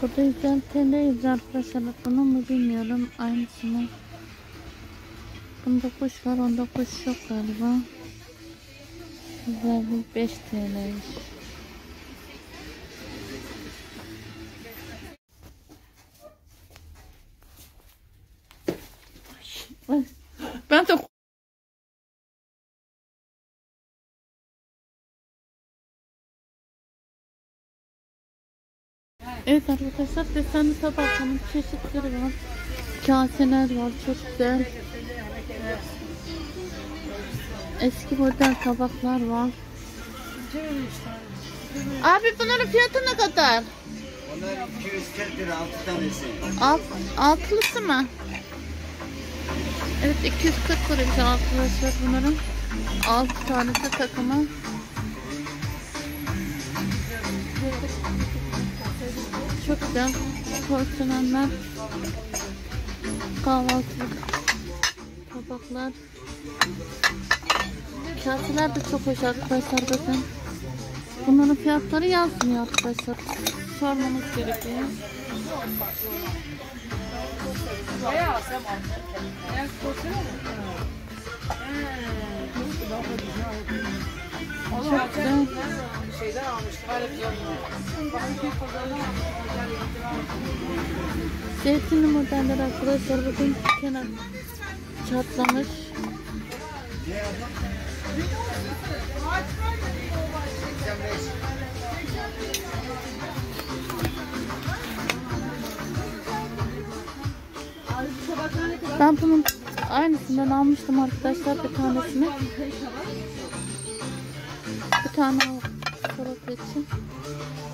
Burada 150 TL yazıyor arkadaşlar. Bunu mu bilmiyorum. Aynısını. Bunda kuş var. Onda kuş yok galiba. 155 TL'ymiş. Ben de evet arkadaşlar, desenli tabakların çeşitleri var. Kaseler var, çok güzel. Eski model tabaklar var. Abi bunların fiyatı ne kadar? Onlar 240 lira 6 tanesi. Altılısı mı? Evet, 240 liraymış arkadaşlar bunların. 6 tanesi takımı. Çok güzel porselenler, kahvaltılık tabaklar, kaseler de çok hoş arkadaşlar, bakın. Bunların fiyatları yazmıyor arkadaşlar, sormamız gerekiyor. Çok güzel. Zeytinli modeller arkadaşlar, bakın kenar çatlamış. Ben bunun aynısından almıştım arkadaşlar, bir tanesini. Bir tane salata için.